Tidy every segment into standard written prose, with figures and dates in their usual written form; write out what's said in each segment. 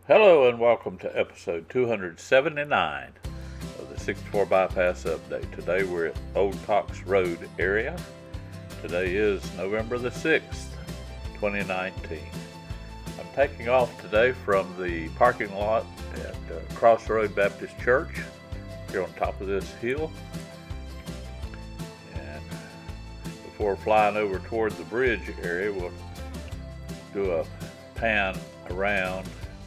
Hello and welcome to episode 279 of the 64 Bypass Update. Today we're at Old Cox Road area. Today is November the 6th, 2019. I'm taking off today from the parking lot at Crossroad Baptist Church here on top of this hill. And before flying over toward the bridge area, we'll do a pan around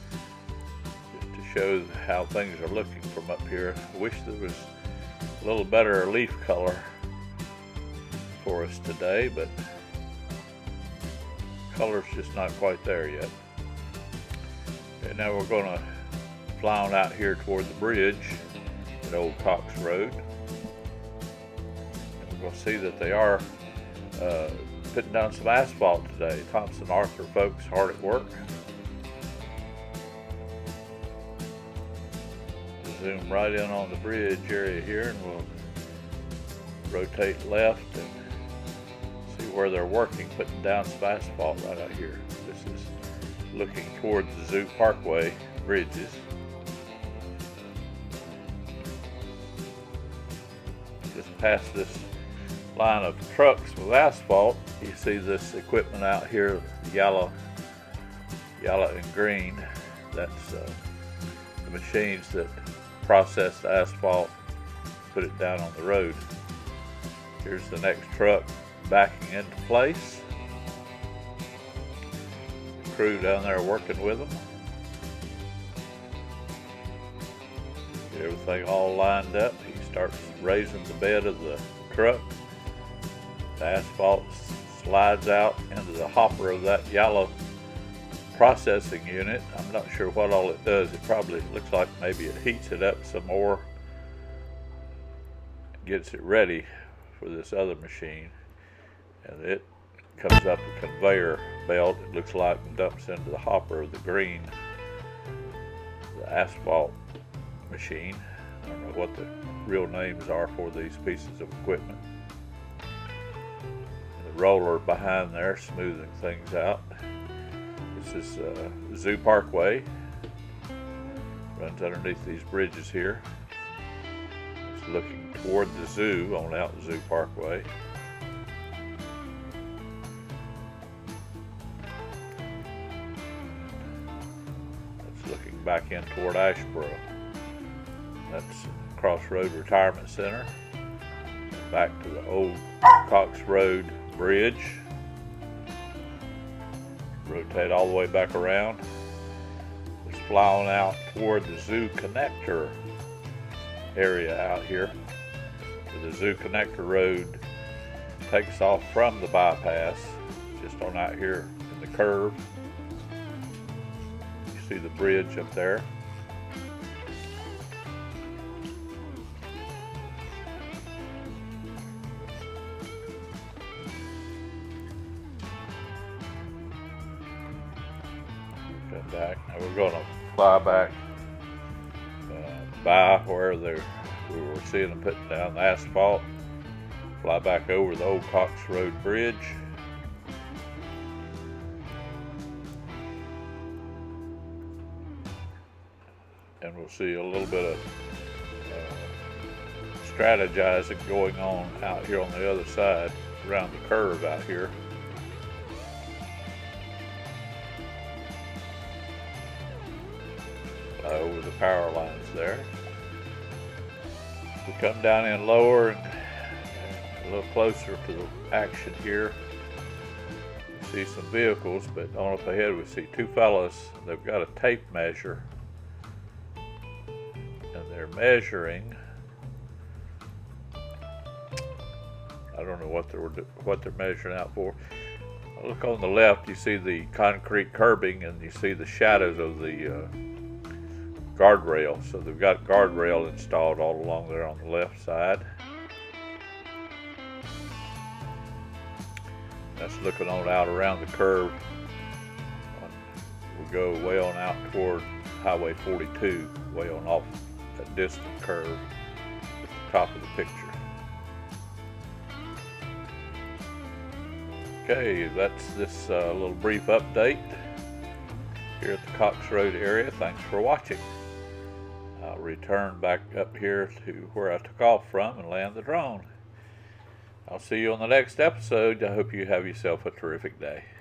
show how things are looking from up here. I wish there was a little better leaf color for us today, but color's just not quite there yet. And now we're going to fly on out here toward the bridge at Old Cox Road. And we're going to see that they are putting down some asphalt today. Thompson Arthur folks hard at work. Zoom right in on the bridge area here, and we'll rotate left and see where they're working, putting down some asphalt right out here. This is looking towards the Zoo Parkway bridges. Just past this line of trucks with asphalt, you see this equipment out here, yellow and green. That's the machines that process the asphalt, put it down on the road. Here's the next truck backing into place. The crew down there working with them. Get everything all lined up. He starts raising the bed of the truck. The asphalt slides out into the hopper of that yellow processing unit. I'm not sure what all it does. It probably looks like maybe it heats it up some more, gets it ready for this other machine, and it comes up a conveyor belt, it looks like, and dumps into the hopper of the green, the asphalt machine. I don't know what the real names are for these pieces of equipment. And the roller behind there smoothing things out. This is Zoo Parkway, runs underneath these bridges here. It's looking toward the zoo on out Zoo Parkway. It's looking back in toward Ashboro. That's Crossroad Retirement Center. Back to the Old Cox Road bridge. Rotate all the way back around. Let's fly on out toward the Zoo Connector area out here. So the Zoo Connector Road takes off from the bypass, just on out here in the curve. You see the bridge up there. Back. Now we're going to fly back by where we were seeing them putting down the asphalt. Fly back over the Old Cox Road bridge. And we'll see a little bit of strategizing going on out here on the other side, around the curve out here. Over the power lines there. We come down in lower and a little closer to the action here. We see some vehicles, but on up ahead we see two fellas. They've got a tape measure, and they're measuring. I don't know what they're measuring out for. Look on the left, you see the concrete curbing, and you see the shadows of the guardrail. So they've got guardrail installed all along there on the left side. That's looking on out around the curve. We go way on out toward Highway 42, way on off that distant curve at the top of the picture. Okay, that's this little brief update. here at the Cox Road area. Thanks for watching. I'll return back up here to where I took off from and land the drone. I'll see you on the next episode. I hope you have yourself a terrific day.